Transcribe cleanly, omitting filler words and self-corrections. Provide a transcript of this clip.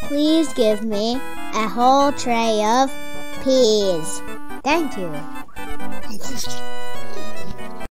please give me a whole tray of peas. Thank you.